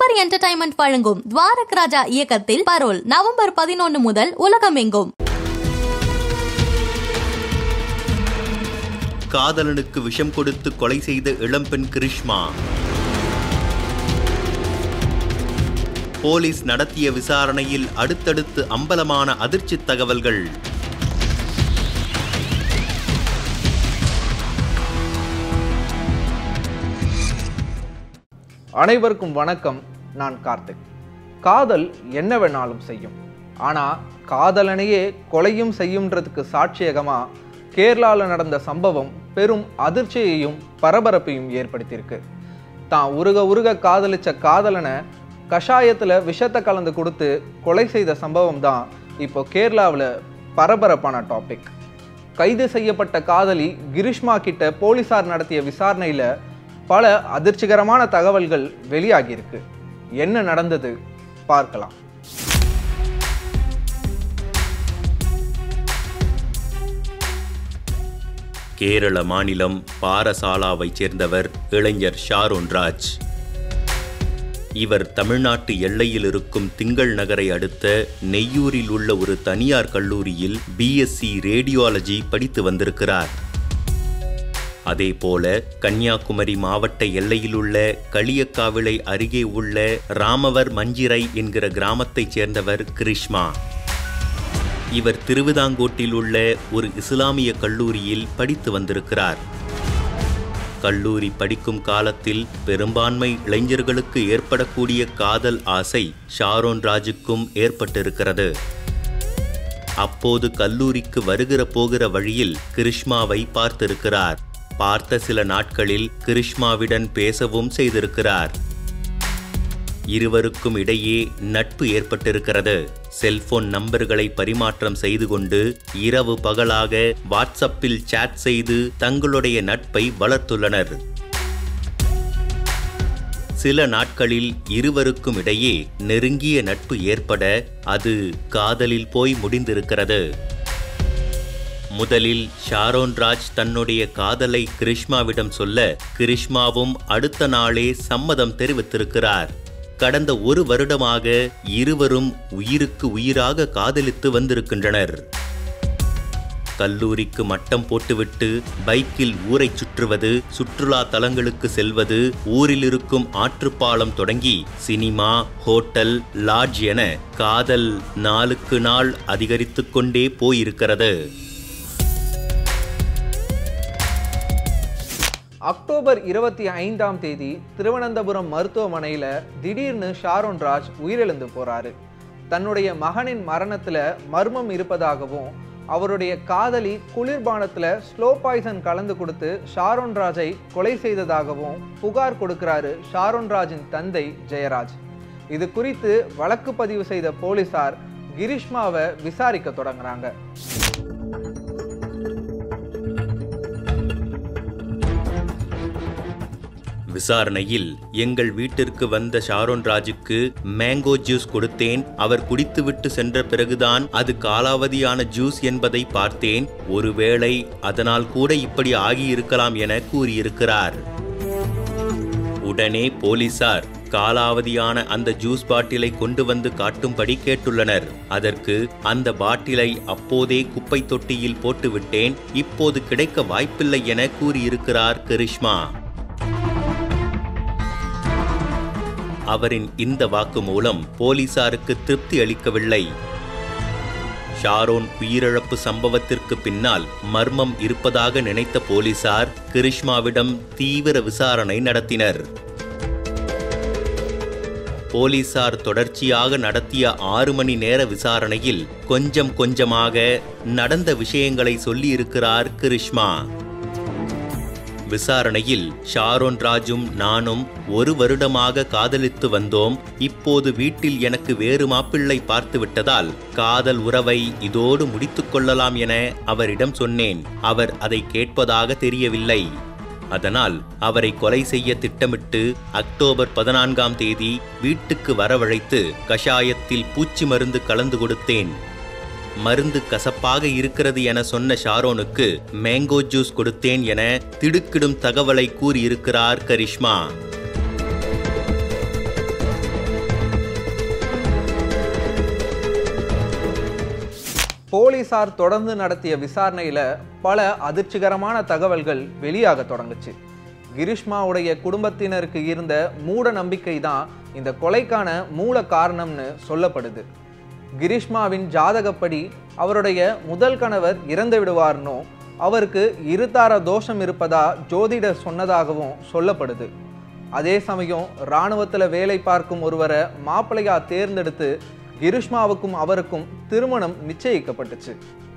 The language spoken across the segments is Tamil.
சூப்பர் என்டர்டைன்மெண்ட் வழங்கும் துவாரக் ராஜா இயக்கத்தில் பரோல் நவம்பர் 11 முதல் உலகமெங்கும். காதலனுக்கு விஷம் கொடுத்து கொலை செய்த இளம்பெண் கிரீஷ்மா. போலீஸ் நடத்திய விசாரணையில் அடுத்தடுத்து அம்பலமான அதிர்ச்சி தகவல்கள். அனைவருக்கும் வணக்கம். நான் கார்த்திக். காதல் என்ன வேணாலும் செய்யும், ஆனா காதலனையே கொலையும் செய்யும்ன்றதுக்கு சாட்சியகமா கேரளாவில் நடந்த சம்பவம் பெரும் அதிர்ச்சியையும் பரபரப்பையும் ஏற்படுத்தியிருக்கு. தான் உருக காதலிச்ச காதலனை கஷாயத்துல விஷத்தை கலந்து கொடுத்து கொலை செய்த சம்பவம் தான் இப்போ கேரளாவில் பரபரப்பான டாபிக். கைது செய்யப்பட்ட காதலி கிரீஷ்மா கிட்ட போலீசார் நடத்திய விசாரணையில பல அதிர்ச்சிகரமான தகவல்கள் வெளியாகியிருக்கு. என்ன நடந்தது பார்க்கலாம். கேரள மாநிலம் பாரசாலாவை சேர்ந்தவர் இளைஞர் ஷாரோன் ராஜ். இவர் தமிழ்நாட்டு எல்லையில் இருக்கும் திங்கள் நகரை அடுத்த நெய்யூரில் உள்ள ஒரு தனியார் கல்லூரியில் பிஎஸ்சி ரேடியாலஜி படித்து வந்திருக்கிறார். அதேபோல கன்னியாகுமரி மாவட்ட எல்லையில் உள்ள களியக்காவிளை அருகே உள்ள ராமவர் மஞ்சிரை என்கிற கிராமத்தைச் சேர்ந்தவர் கிரீஷ்மா. இவர் திருவிதாங்கோட்டில் உள்ள ஒரு இஸ்லாமிய கல்லூரியில் படித்து வந்திருக்கிறார். கல்லூரி படிக்கும் காலத்தில் பெரும்பான்மை இளைஞர்களுக்கு ஏற்படக்கூடிய காதல் ஆசை ஷாரோன் ராஜுக்கும் ஏற்பட்டிருக்கிறது. அப்போது கல்லூரிக்கு வருகிற போகிற வழியில் கிரீஷ்மாவை பார்த்திருக்கிறார். பார்த்த சில நாட்களில் கிரீஷ்மாவிடன் பேசவும் செய்திருக்கிறார். இருவருக்கும் இடையே நட்பு ஏற்பட்டிருக்கிறது. செல்போன் நம்பர்களை பரிமாற்றம் செய்து கொண்டு இரவு பகலாக வாட்ஸ்அப்பில் சாட் செய்து தங்களுடைய நட்பை வளர்த்துள்ளனர். சில நாட்களில் இருவருக்கும் இடையே நெருங்கிய நட்பு ஏற்பட அது காதலில் போய் முடிந்திருக்கிறது. முதலில் ஷாரோன் ராஜ் தன்னுடைய காதலை கிரீஷ்மாவிடம் சொல்ல கிரீஷ்மாவும் அடுத்த நாளே சம்மதம் தெரிவித்திருக்கிறார். கடந்த 1 வருடமாக இருவரும் உயிருக்கு உயிராக காதலித்து வந்திருக்கின்றனர். கல்லூரிக்கு மட்டம் போட்டுவிட்டு பைக்கில் ஊரை சுற்றுவது, சுற்றுலா தலங்களுக்கு செல்வது, ஊரில் இருக்கும் ஆற்றுப்பாலம் தொடங்கி சினிமா, ஹோட்டல், லாட்ஜ் என காதல் நாளுக்கு நாள் அதிகரித்து கொண்டே போயிருக்கிறது. அக்டோபர் 25ஆம் தேதி திருவனந்தபுரம் மருத்துவமனையில் திடீர்னு ஷாரோன் ராஜ் உயிரிழந்து போறாரு. தன்னுடைய மகனின் மரணத்துல மர்மம் இருப்பதாகவும் அவருடைய காதலி குளிர்பானத்துல ஸ்லோ பாய்சன் கலந்து கொடுத்து ஷாரோன் ராஜை கொலை செய்ததாகவும் புகார் கொடுக்கிறாரு ஷாரோன் ராஜின் தந்தை ஜெயராஜ். இது குறித்து வழக்கு பதிவு செய்த போலீசார் கிரீஷ்மாவை விசாரிக்க தொடங்குறாங்க. விசாரணையில் எங்கள் வீட்டிற்கு வந்த ஷாரோன் ராஜுக்கு மேங்கோ ஜூஸ் கொடுத்தேன். அவர் குடித்துவிட்டு சென்ற பிறகுதான் அது காலாவதியான ஜூஸ் என்பதை பார்த்தேன். ஒருவேளை அதனால் கூட இப்படி ஆகியிருக்கலாம் என கூறியிருக்கிறார். உடனே போலீசார் காலாவதியான அந்த ஜூஸ் பாட்டிலை கொண்டு வந்து காட்டும்படி கேட்டுள்ளனர். அதற்கு அந்த பாட்டிலை அப்போதே குப்பை தொட்டியில் போட்டுவிட்டேன், இப்போது கிடைக்க வாய்ப்பில்லை என கூறியிருக்கிறார் கிரீஷ்மா. அவரின் இந்த வாக்குமூலம் போலீசாருக்கு திருப்தி அளிக்கவில்லை. ஷாரோன் உயிரிழப்பு சம்பவத்திற்கு பின்னால் மர்மம் இருப்பதாக நினைத்த போலீசார் கிரீஷ்மாவிடம் தீவிர விசாரணை நடத்தினர். போலீசார் தொடர்ச்சியாக நடத்திய 6 மணி நேர விசாரணையில் கொஞ்சம் கொஞ்சமாக நடந்த விஷயங்களை சொல்லியிருக்கிறார் கிரீஷ்மா. விசாரணையில் ஷாரோன் ராஜும் நானும் 1 வருடமாக காதலித்து வந்தோம். இப்போது வீட்டில் எனக்கு வேறு மாப்பிள்ளை பார்த்து விட்டதால் காதல் உறவை இதோடு முடித்துக் கொள்ளலாம் என அவரிடம் சொன்னேன். அவர் அதை கேட்பதாக தெரியவில்லை. அதனால் அவரை கொலை செய்ய திட்டமிட்டு அக்டோபர் 14ஆம் தேதி வீட்டுக்கு வரவழைத்து கஷாயத்தில் பூச்சி மருந்து கலந்து கொடுத்தேன். மருந்து கசப்பாக இருக்கிறது என சொன்ன ஷாரோனுக்கு மேங்கோ ஜூஸ் கொடுத்தேன் என திடுக்கிடும் தகவலை கூறியிருக்கிறார் கிரீஷ்மா. போலீசார் தொடர்ந்து நடத்திய விசாரணையில பல அதிர்ச்சிகரமான தகவல்கள் வெளியாக தொடங்குச்சு. கிரீஷ்மாவுடைய குடும்பத்தினருக்கு இருந்த மூட நம்பிக்கை தான் இந்த கொலைக்கான மூல காரணம்னு சொல்லப்படுது. கிரீஷ்மாவின் ஜாதகப்படி அவருடைய முதல் கணவர் இறந்து விடுவார்னோ அவருக்கு இருதார தோஷம் இருப்பதா ஜோதிடர் சொன்னதாகவும் சொல்லப்படுது. அதே சமயம் இராணுவத்தில் வேலை பார்க்கும் ஒருவரை மாப்பிள்ளையா தேர்ந்தெடுத்து கிரீஷ்மாவுக்கும் அவருக்கும் திருமணம் நிச்சயிக்கப்பட்டுச்சு.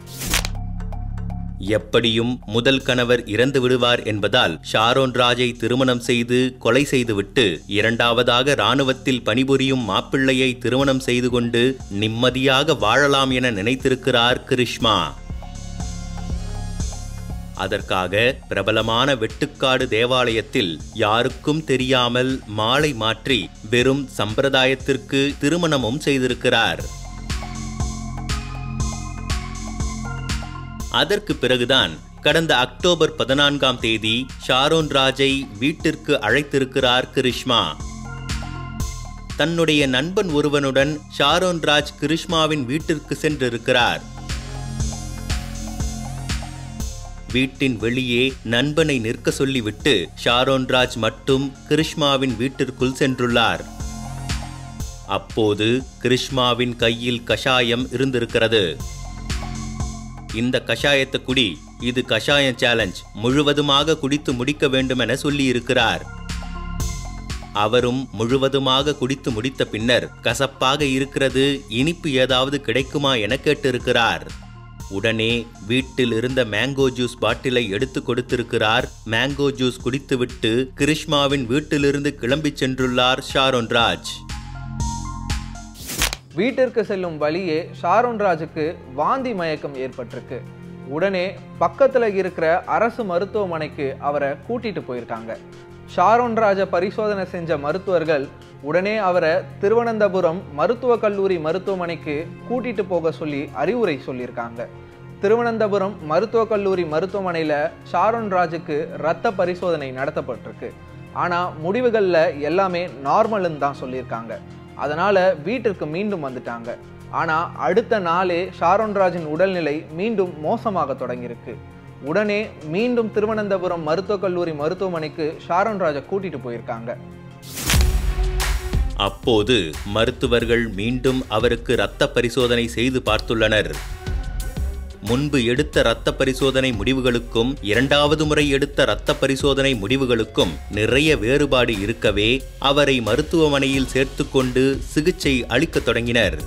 எப்படியும் முதல் கணவர் இறந்து விடுவார் என்பதால் ஷாரோன் ராஜை திருமணம் செய்து கொலை செய்துவிட்டு இரண்டாவதாக இராணுவத்தில் பணிபுரியும் மாப்பிள்ளையை திருமணம் செய்து கொண்டு நிம்மதியாக வாழலாம் என நினைத்திருக்கிறார் கிரீஷ்மா. அதற்காக பிரபலமான வெட்டுக்காடு தேவாலயத்தில் யாருக்கும் தெரியாமல் மாலை மாற்றி வெறும் சம்பிரதாயத்திற்கு திருமணமும் செய்திருக்கிறார். அதற்கு பிறகுதான் கடந்த அக்டோபர் 14ஆம் தேதி ஷாரோன் ராஜை வீட்டிற்கு அழைத்திருக்கிறார் கிரீஷ்மா. தன்னுடைய நண்பன் ஒருவனுடன் ஷாரோன் ராஜ் கிரீஷ்மாவின் வீட்டிற்கு சென்றிருக்கிறார். வீட்டின் வெளியே நண்பனை நிற்க சொல்லிவிட்டு ஷாரோன் ராஜ் மட்டும் கிரீஷ்மாவின் வீட்டிற்குள் சென்றுள்ளார். அப்போது கிரீஷ்மாவின் கையில் கஷாயம் இருந்திருக்கிறது. இந்த கஷாயத்தை குடி, இது கஷாய சேலஞ்ச், முழுவதுமாக குடித்து முடிக்க வேண்டும் என சொல்லியிருக்கிறார். அவரும் முழுவதுமாக குடித்து முடித்த பின்னர் கசப்பாக இருக்கிறது, இனிப்பு ஏதாவது கிடைக்குமா என கேட்டிருக்கிறார். உடனே வீட்டில் இருந்த மேங்கோ ஜூஸ் பாட்டிலை எடுத்து கொடுத்திருக்கிறார். மேங்கோ ஜூஸ் குடித்துவிட்டு கிரீஷ்மாவின் வீட்டிலிருந்து கிளம்பி சென்றுள்ளார் ஷாரோன் ராஜ். வீட்டிற்கு செல்லும் வழியே ஷாரோன் ராஜுக்கு வாந்தி மயக்கம் ஏற்பட்டிருக்கு. உடனே பக்கத்துல இருக்கிற அரசு மருத்துவமனைக்கு அவரை கூட்டிட்டு போயிருக்காங்க. ஷாரோன் ராஜை பரிசோதனை செஞ்ச மருத்துவர்கள் உடனே அவரை திருவனந்தபுரம் மருத்துவக் கல்லூரி மருத்துவமனைக்கு கூட்டிட்டு போக சொல்லி அறிவுரை சொல்லியிருக்காங்க. திருவனந்தபுரம் மருத்துவக் கல்லூரி மருத்துவமனையில் ஷாரோன் ராஜுக்கு இரத்த பரிசோதனை நடத்தப்பட்டிருக்கு. ஆனால் முடிவுகளில் எல்லாமே நார்மல்னு தான் சொல்லியிருக்காங்க. அதனால் வீட்டிற்கு மீண்டும் வந்துட்டாங்க. ஆனால் அடுத்த நாளே ஷாரோன் ராஜின் உடல்நிலை மீண்டும் மோசமாக தொடங்கியிருக்கு. உடனே மீண்டும் திருவனந்தபுரம் மருத்துவக் கல்லூரி மருத்துவமனைக்கு ஷாரோன் ராஜை கூட்டிட்டு போயிருக்காங்க. அப்போது மருத்துவர்கள் மீண்டும் அவருக்கு இரத்த பரிசோதனை செய்து பார்த்துள்ளனர். முன்பு எடுத்த இரத்த பரிசோதனை முடிவுகளுக்கும் இரண்டாவது முறை எடுத்த இரத்த பரிசோதனை முடிவுகளுக்கும் நிறைய வேறுபாடு இருக்கவே அவரை மருத்துவமனையில் சேர்த்துக்கொண்டு சிகிச்சை அளிக்க தொடங்கினர்.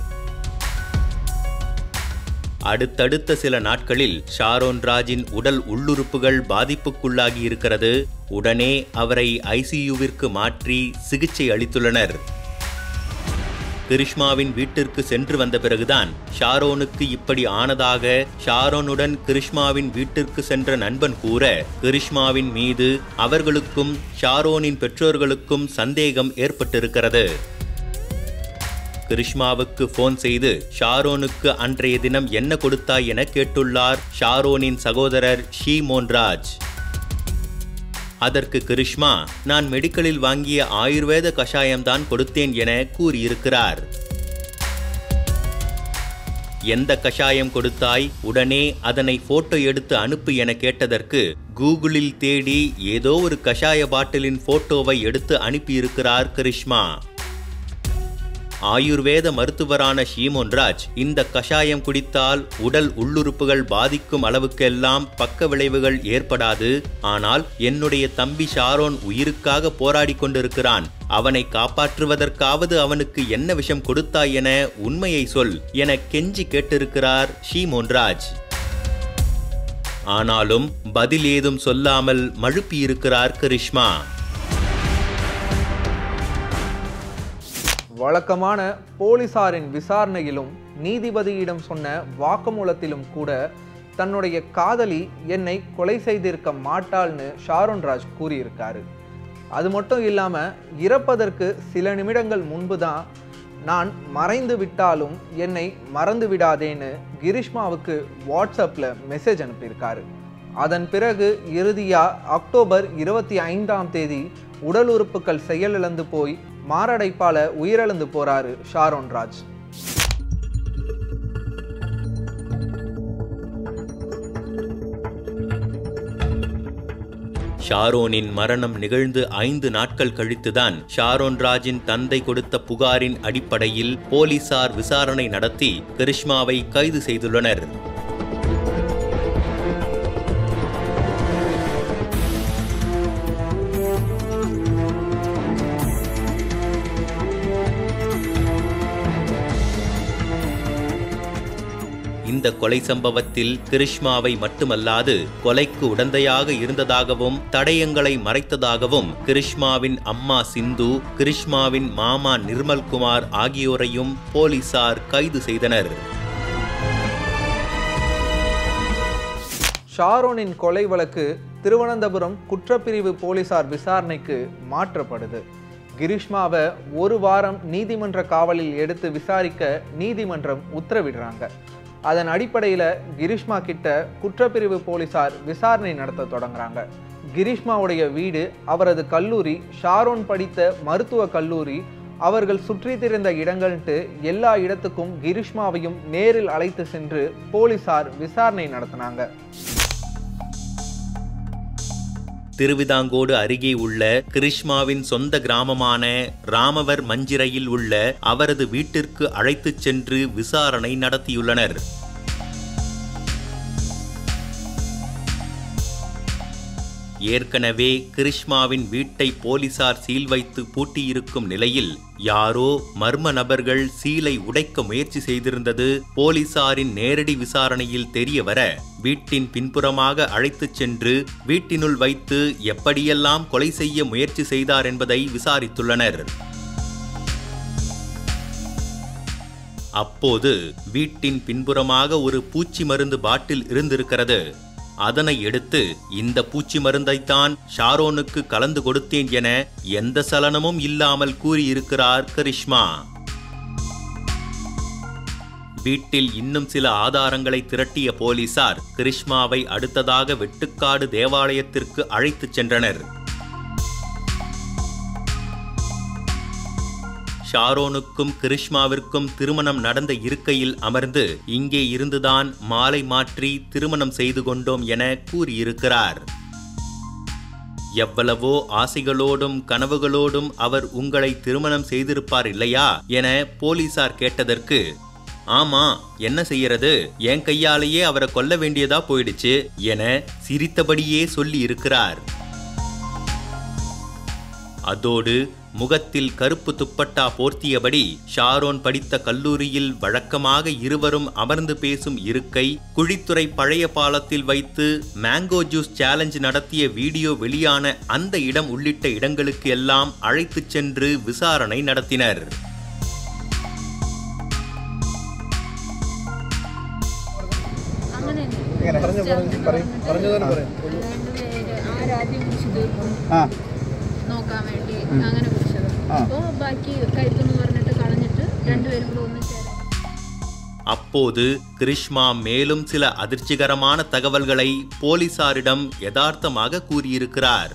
அடுத்தடுத்த சில நாட்களில் ஷாரோன் ராஜின் உடல் உள்ளுறுப்புகள் பாதிப்புக்குள்ளாகி இருக்கிறது. உடனே அவரை ஐசியூவிற்கு மாற்றி சிகிச்சை அளித்துள்ளனர். கிரீஷ்மாவின் வீட்டிற்கு சென்று வந்த பிறகுதான் ஷாரோனுக்கு இப்படி ஆனதாக ஷாரோனுடன் கிரீஷ்மாவின் வீட்டிற்கு சென்ற நண்பன் கூற, கிரீஷ்மாவின் மீது அவர்களுக்கும் ஷாரோனின் பெற்றோர்களுக்கும் சந்தேகம் ஏற்பட்டிருக்கிறது. கிரீஷ்மாவுக்கு போன் செய்து ஷாரோனுக்கு அன்றைய தினம் என்ன கொடுத்தாய் என கேட்டுள்ளார் ஷாரோனின் சகோதரர் ஷீமோன்ராஜ். அதற்கு கிரீஷ்மா, நான் மெடிக்கலில் வாங்கிய ஆயுர்வேத கஷாயம்தான் கொடுத்தேன் என கூறியிருக்கிறார். எந்த கஷாயம் கொடுத்தாய், உடனே அதனை போட்டோ எடுத்து அனுப்பு என கேட்டதற்கு கூகுளில் தேடி ஏதோ ஒரு கஷாய பாட்டிலின் போட்டோவை எடுத்து அனுப்பியிருக்கிறார் கிரீஷ்மா. ஆயுர்வேத மருத்துவரான ஷீமோன்ராஜ், இந்த கஷாயம் குடித்தால் உடல் உள்ளுறுப்புகள் பாதிக்கும் அளவுக்கெல்லாம் பக்க விளைவுகள் ஏற்படாது. ஆனால் என்னுடைய தம்பி ஷாரோன் உயிருக்காக போராடி கொண்டிருக்கிறான். அவனை காப்பாற்றுவதற்காவது அவனுக்கு என்ன விஷம் கொடுத்தாய் என உண்மையை சொல் என கெஞ்சி கேட்டிருக்கிறார் ஷீமோன்ராஜ். ஆனாலும் பதில் ஏதும் சொல்லாமல் மழுப்பியிருக்கிறார் கிரீஷ்மா. வழக்கமான போலீசாரின் விசாரணையிலும் நீதிபதியிடம் சொன்ன வாக்குமூலத்திலும் கூட தன்னுடைய காதலி என்னை கொலை செய்திருக்க மாட்டாள்னு ஷாரோன் ராஜ் கூறியிருக்காரு. அது மட்டும் இல்லாமல் இறப்பதற்கு சில நிமிடங்கள் முன்பு தான் நான் மறைந்து விட்டாலும் என்னை மறந்து விடாதேன்னு கிரீஷ்மாவுக்கு வாட்ஸ்அப்பில் மெசேஜ் அனுப்பியிருக்காரு. அதன் பிறகு இறுதியாக அக்டோபர் 25ஆம் தேதி உடல் உறுப்புகள் செயலிழந்து போய் மாரடைப்பால உயிரிழந்து போறாரு ஷாரோன் ராஜ். ஷாரோனின் மரணம் நிகழ்ந்து 5 நாட்கள் கழித்துதான் ஷாரோன் ராஜின் தந்தை கொடுத்த புகாரின் அடிப்படையில் போலீசார் விசாரணை நடத்தி கிரீஷ்மாவை கைது செய்துள்ளனர். இந்த கொலை சம்பவத்தில் கிரீஷ்மாவை மட்டுமல்லாது கொலைக்கு உடந்தையாக இருந்ததாகவும் தடயங்களை மறைத்ததாகவும் கிரீஷ்மாவின் அம்மா சிந்து, கிரீஷ்மாவின் மாமா நிர்மல்குமார் ஆகியோரையும் போலீசார் கைது செய்தனர். ஷாரோனின் கொலை வழக்கு திருவனந்தபுரம் குற்றப்பிரிவு போலீசார் விசாரணைக்கு மாற்றப்படுது. கிரீஷ்மாவை 1 வாரம் நீதிமன்ற காவலில் எடுத்து விசாரிக்க நீதிமன்றம் உத்தரவிடுறாங்க. அதன் அடிப்படையில் கிரீஷ்மா கிட்ட குற்றப்பிரிவு போலீசார் விசாரணை நடத்த தொடங்குறாங்க. கிரீஷ்மாவுடைய வீடு, அவரது கல்லூரி, ஷாரோன் படித்த மருத்துவ கல்லூரி, அவர்கள் சுற்றி திரிந்த இடங்கள்ட்டு எல்லா இடத்துக்கும் கிரீஷ்மாவையும் நேரில் அழைத்து சென்று போலீசார் விசாரணை நடத்தினாங்க. திருவிதாங்கோடு அருகே உள்ள கிரீஷ்மாவின் சொந்த கிராமமான ராமவர் மஞ்சிரையில் உள்ள அவரது வீட்டிற்கு அழைத்துச் சென்று விசாரணை நடத்தியுள்ளனர். ஏற்கனவே கிரீஷ்மாவின் வீட்டை போலீசார் சீல் வைத்து பூட்டியிருக்கும் நிலையில் யாரோ மர்ம நபர்கள் சீலை உடைக்க முயற்சி செய்திருந்தது போலீசாரின் நேரடி விசாரணையில் தெரியவர வீட்டின் பின்புறமாக அழைத்துச் சென்று வீட்டினுள் வைத்து எப்படியெல்லாம் கொலை செய்ய முயற்சி செய்தார் என்பதை விசாரித்துள்ளனர். அப்போது வீட்டின் பின்புறமாக ஒரு பூச்சி மருந்து பாட்டில் இருந்திருக்கிறது. அதனை எடுத்து இந்த பூச்சி மருந்தைத்தான் ஷாரோனுக்கு கலந்து கொடுத்தேன் என எந்த சலனமும் இல்லாமல் கூறியிருக்கிறார் கிரீஷ்மா. வீட்டில் இன்னும் சில ஆதாரங்களை திரட்டிய போலீசார் கிரீஷ்மாவை அடுத்ததாக வெட்டுக்காடு தேவாலயத்திற்கு அழைத்துச் சென்றனர். ஷாரோனுக்கும் கிரீஷ்மாவிற்கும் திருமணம் நடந்த இருக்கையில் அமர்ந்து இங்கே இருந்துதான் மாலை மாற்றி திருமணம் செய்து கொண்டோம் என கூறியிருக்கிறார். எவ்வளவோ ஆசைகளோடும் கனவுகளோடும் அவர் உங்களை திருமணம் செய்திருப்பார் இல்லையா என போலீசார் கேட்டதற்கு, ஆமா, என்ன செய்யறது, என் கையாலேயே அவரை கொல்ல வேண்டியதா போயிடுச்சு என சிரித்தபடியே சொல்லி இருக்கிறார். அதோடு முகத்தில் கருப்பு துப்பட்டா போர்த்தியபடி ஷாரோன் படித்த கல்லூரியில் வழக்கமாக இருவரும் அமர்ந்து பேசும் இருக்கை, குழித்துறை பழைய பாலத்தில் வைத்து மேங்கோ ஜூஸ் சேலஞ்ச் நடத்திய வீடியோ வெளியான அந்த இடம் உள்ளிட்ட இடங்களுக்கு எல்லாம் அழைத்துச் சென்று விசாரணை நடத்தினர். നോക്കാൻ വേണ്ടി അങ്ങനെ കുടിച്ചത്. അപ്പോൾ ബാക്കി കഴിക്കുന്നു പറഞ്ഞിട്ട് കളഞ്ഞിട്ട് രണ്ടുപേരും കൂടെ ഒന്നും ചേരാൻ. அப்போது கிரீஷ்மா மேலும் சில அதிர்ச்சிகரமான தகவல்களை போலீசாரிடம் யதார்த்தமாக கூறியிருக்கிறார்.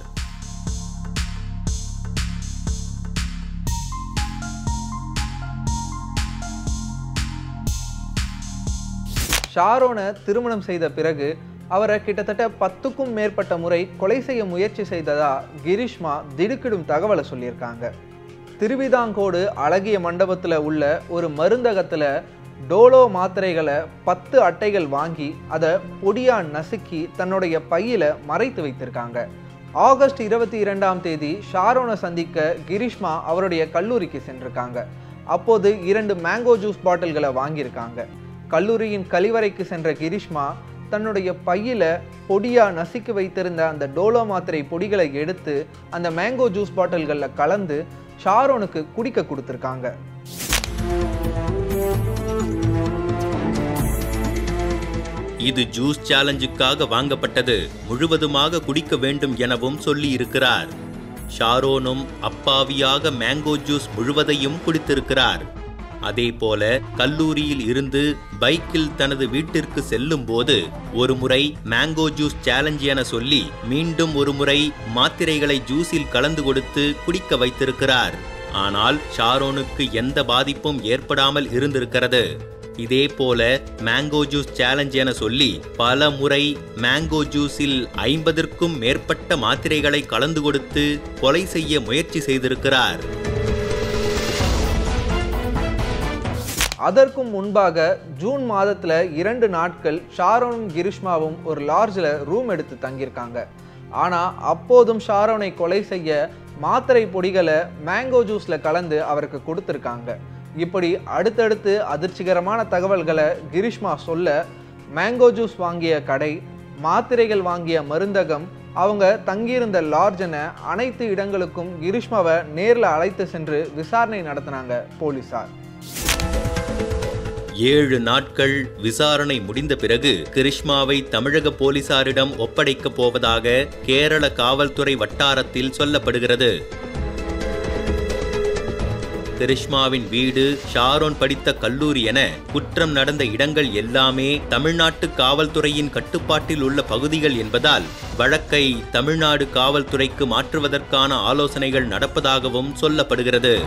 ஷாரோனை திருமணம் செய்த பிறகு அவரை கிட்டத்தட்ட 10க்கும் மேற்பட்ட முறை கொலை செய்ய முயற்சி செய்ததா கிரீஷ்மா திடுக்கிடும் தகவலை சொல்லியிருக்காங்க. திருவிதாங்கோடு அழகிய மண்டபத்தில் உள்ள ஒரு மருந்தகத்தில் டோலோ மாத்திரைகளை 10 அட்டைகள் வாங்கி அதை பொடியா நசுக்கி தன்னுடைய பையில மறைத்து வைத்திருக்காங்க. ஆகஸ்ட் 22ஆம் தேதி ஷாரோனை சந்திக்க கிரீஷ்மா அவருடைய கல்லூரிக்கு சென்றிருக்காங்க. அப்போது 2 மேங்கோ ஜூஸ் பாட்டில்களை வாங்கியிருக்காங்க. கல்லூரியின் கழிவறைக்கு சென்ற கிரீஷ்மா தன்னுடைய பையில பொடியா நசுக்கி வைத்திருந்த அந்த டோலோ மாத்திரை பொடிகளை எடுத்து அந்த மேங்கோ ஜூஸ் பாட்டில்களில் கலந்து ஷாரோனுக்கு குடிக்க கொடுத்திருக்காங்க. இது ஜூஸ் சேலஞ்சுக்காக வாங்கப்பட்டது, முழுவதுமாக குடிக்க வேண்டும் எனவும் சொல்லி இருக்கிறார். ஷாரோனும் அப்பாவியாக மேங்கோ ஜூஸ் முழுவதையும் குடித்திருக்கிறார். அதே போல கல்லூரியில் இருந்து பைக்கில் தனது வீட்டிற்கு செல்லும் போது ஒரு முறை மேங்கோ ஜூஸ் சேலஞ்ச் என சொல்லி மீண்டும் ஒரு முறை மாத்திரைகளை ஜூஸில் கலந்து கொடுத்து குடிக்க வைத்திருக்கிறார். ஆனால் ஷாரோனுக்கு எந்த பாதிப்பும் ஏற்படாமல் இருந்திருக்கிறது. இதே போல மேங்கோ ஜூஸ் சேலஞ்ச் என சொல்லி பல முறை மேங்கோ ஜூஸில் 50ற்கும் மேற்பட்ட மாத்திரைகளை கலந்து கொடுத்து கொலை செய்ய முயற்சி செய்திருக்கிறார். அதற்கும் முன்பாக ஜூன் மாதத்துல 2 நாட்கள் ஷாரோனும் கிரீஷ்மாவும் ஒரு லாட்ஜில் ரூம் எடுத்து தங்கியிருக்காங்க. ஆனா அப்போதும் ஷாரோனை கொலை செய்ய மாத்திரை பொடிகளை மேங்கோ ஜூஸ்ல கலந்து அவருக்கு கொடுத்துருக்காங்க. இப்படி அடுத்தடுத்து அதிர்ச்சிகரமான தகவல்களை கிரீஷ்மா சொல்ல மேங்கோ ஜூஸ் வாங்கிய கடை, மாத்திரைகள் வாங்கிய மருந்தகம், அவங்க தங்கியிருந்த லாட்ஜ் என அனைத்து இடங்களுக்கும் கிரீஷ்மாவை நேரில் அழைத்து சென்று விசாரணை நடத்தினாங்க போலீசார். 7 நாட்கள் விசாரணை முடிந்த பிறகு கிரீஷ்மாவை தமிழக போலீசாரிடம் ஒப்படைக்கப் போவதாக கேரள காவல்துறை வட்டாரத்தில் சொல்லப்படுகிறது. கிரீஷ்மாவின் வீடு, ஷாரோன் படித்த கல்லூரி என குற்றம் நடந்த இடங்கள் எல்லாமே தமிழ்நாட்டு காவல்துறையின் கட்டுப்பாட்டில் உள்ள பகுதிகள் என்பதால் வழக்கை தமிழ்நாடு காவல்துறைக்கு மாற்றுவதற்கான ஆலோசனைகள் நடப்பதாகவும் சொல்லப்படுகிறது.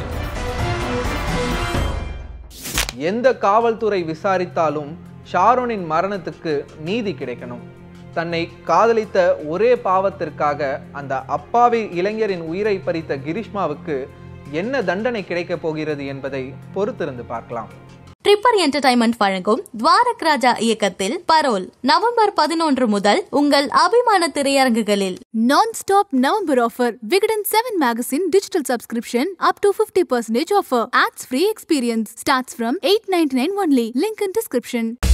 எந்த காவல்துறை விசாரித்தாலும் ஷாரோனின் மரணத்துக்கு நீதி கிடைக்கணும். தன்னை காதலித்த ஒரே பாவத்திற்காக அந்த அப்பாவி இளைஞரின் உயிரை பறித்த கிரீஷ்மாவுக்கு என்ன தண்டனை கிடைக்கப் போகிறது என்பதை பொறுத்திருந்து பார்க்கலாம். ட்ரிப்பர் என்டர்டைன்மெண்ட் வழங்கும் துவாரக் ராஜா இயக்கத்தில் பரோல் நவம்பர் 11 முதல் உங்கள் அபிமான திரையரங்குகளில். Non-stop November offer. Vikatan 7 magazine digital subscription up to 50% offer. Ads free experience starts from $8.99 only. Link in description.